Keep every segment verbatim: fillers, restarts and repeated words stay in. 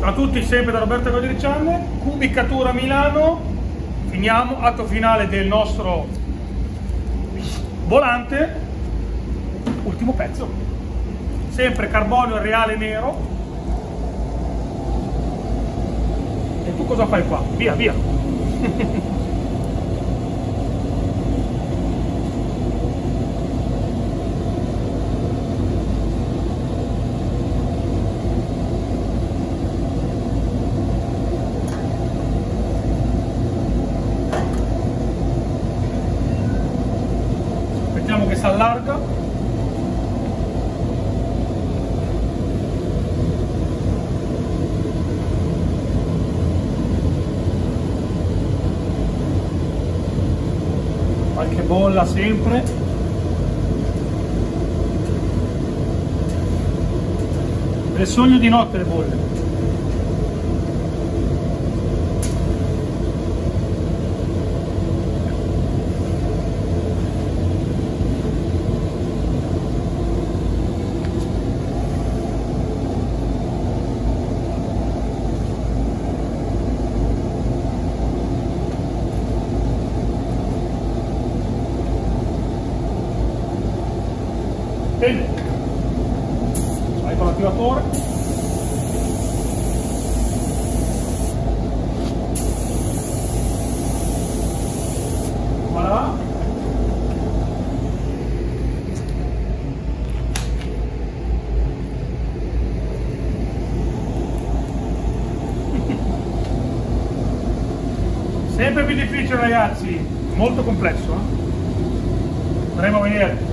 Ciao a tutti, sempre da Roberto Godini Channel, Cubicatura Milano. Finiamo, atto finale del nostro volante, ultimo pezzo, sempre carbonio reale nero. E tu cosa fai qua? Via, via! Aspettiamo che si allarga. Qualche bolla sempre. È sogno di notte le bolle. Bene, vai con l'attivatore. Voilà. Sempre più difficile ragazzi, molto complesso, eh? Andremo a vedere.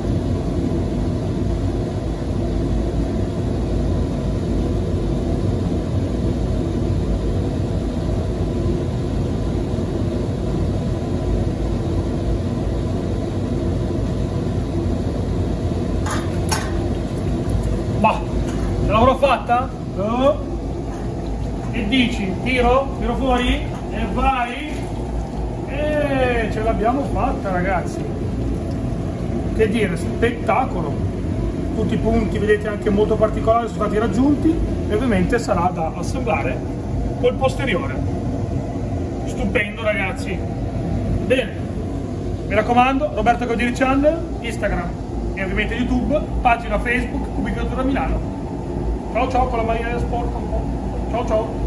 Ma ce l'avrò fatta? Oh. E dici, tiro, tiro fuori e vai, e ce l'abbiamo fatta ragazzi, che dire, spettacolo. Tutti i punti vedete anche molto particolari sono stati raggiunti e ovviamente sarà da assemblare col posteriore. Stupendo ragazzi. Bene, mi raccomando, Roberto Godini Channel, Instagram e ovviamente YouTube, pagina Facebook Cubicatura Milano. Ciao ciao, con la maglia sporca un po'. Ciao ciao.